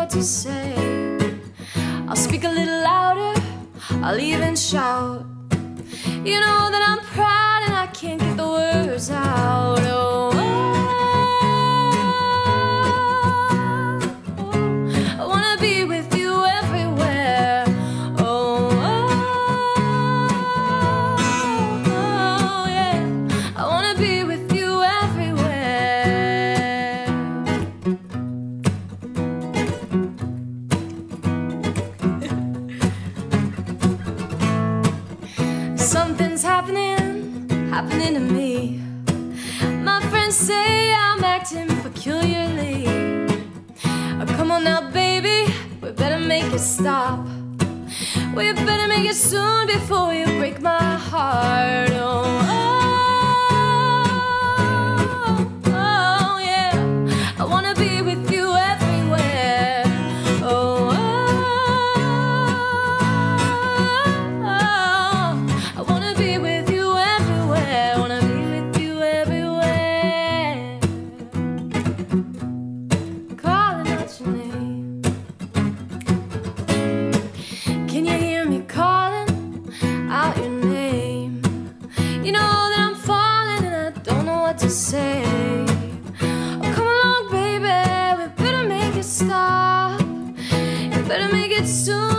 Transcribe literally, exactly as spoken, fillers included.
what to say. I'll speak a little louder, I'll even shout. You know that I'm proud and I can't get the words out. Oh, oh, I wanna be with you everywhere. Oh, oh, oh, yeah, I wanna be with you everywhere. Something's happening, happening to me. My friends say I'm acting peculiarly. Oh, come on now, baby, we better make it stop. We better make it soon before you break my heart. Oh, oh, oh, yeah, I wanna be with you everywhere. Oh, oh, I wanna be with you everywhere. I wanna be with you everywhere. Calling out your name. Can you hear me calling out your name? You know that I'm falling and I don't know what to say. Oh, come along, baby, we better make it stop. We better make it soon